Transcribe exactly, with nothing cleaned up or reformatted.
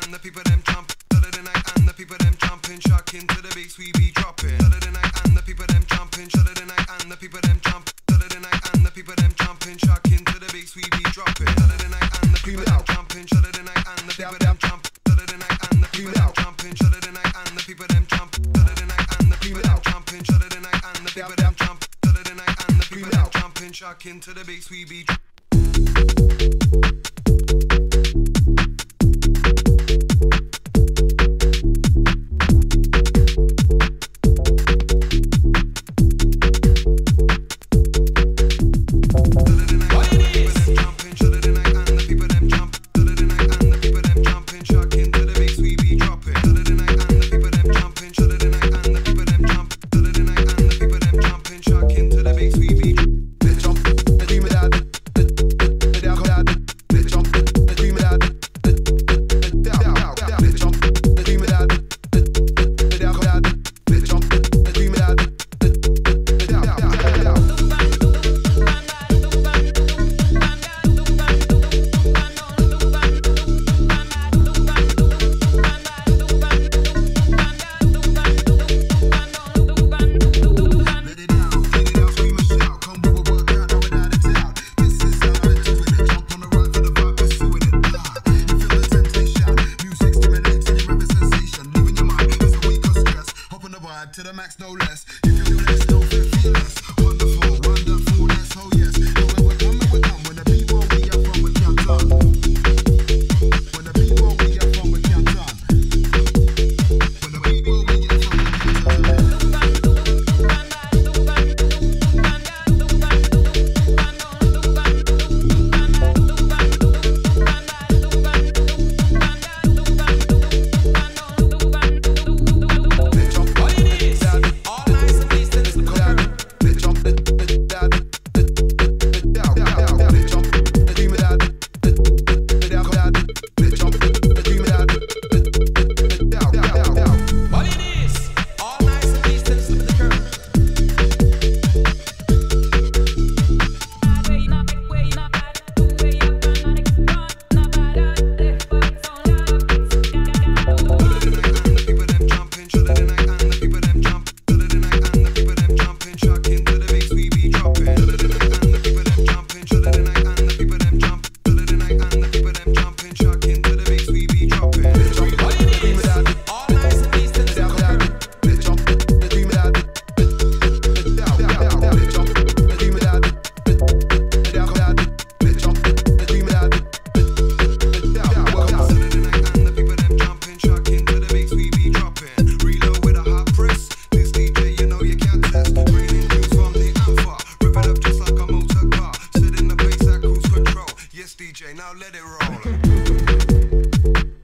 and the people them jump. Saturday night and the people them jumping, shocking to the beats we be dropping. Saturday night and the people them jumping. Saturday night and the people them jump. Saturday night and the people them jumping, shocking to the beats we be dropping. Saturday night and the people them jumping. Saturday night and the people them jump. Saturday night and the people them jumping. Saturday night and the people them jump. Saturday night and the people them jumping. Saturday night and the people them jump. Saturday night and the people them jumping, shocking to the beats we be. To the max, no less. If you feel less, don't feel feel less. Wonderful, wonderful, yes, oh yes. And when we're coming, we're coming. When the people we are from, we can't turn. When the people we are from, we can't turn. When the people we are from, we can't D J, now let it roll.